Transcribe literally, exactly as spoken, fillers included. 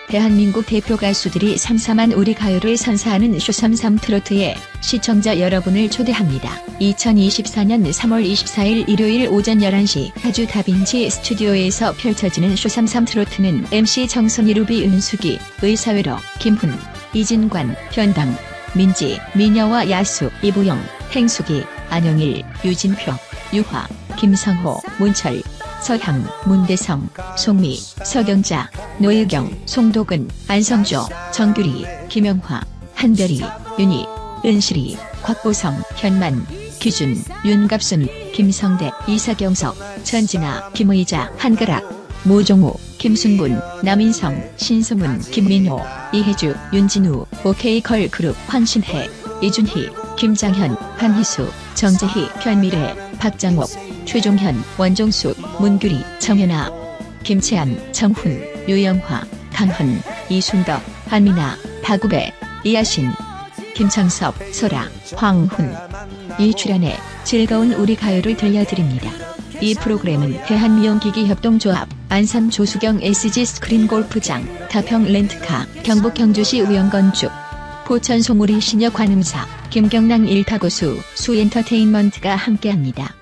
대한민국 대표 가수들이 삼삼한 우리 가요를 선사하는 쇼삼삼 트로트에 시청자 여러분을 초대합니다. 이천이십사년 삼월 이십사일 일요일 오전 열한 시 파주 다빈치 스튜디오에서 펼쳐지는 쇼삼삼 트로트는 엠씨 정선희, 루비, 은숙이, 의사회로, 김훈, 이진관, 변당, 민지, 미녀와 야수, 이보영, 행숙이, 안영일, 유진표, 유화, 김성호, 문철, 서향, 문대성, 송미, 서경자, 노혜경, 송도근, 안성조, 정규리, 김영화, 한별이, 윤희, 은실이, 곽보성, 현만, 기준, 윤갑순, 김성대, 이사경석, 천진아, 김의자, 한가락, 모종우, 김순분, 남인성, 신승훈, 김민호, 이혜주, 윤진우, 오케이걸그룹, 황신혜, 이준희, 김장현,潘희수, 정재희, 변미래, 박장옥, 최종현, 원종숙, 문규리, 정연아, 김채안, 정훈, 유영화, 강헌, 이순덕, 한민아, 박우배, 이하신, 김창섭, 소라, 황훈 이 출연해 즐거운 우리 가요를 들려드립니다. 이 프로그램은 대한미용기기협동조합, 안산 조수경 에스지 스크린 골프장, 가평 렌트카, 경북 경주시 우영건축, 포천 송우리 시녀관음사, 김경랑 일타고수, 수엔터테인먼트가 함께합니다.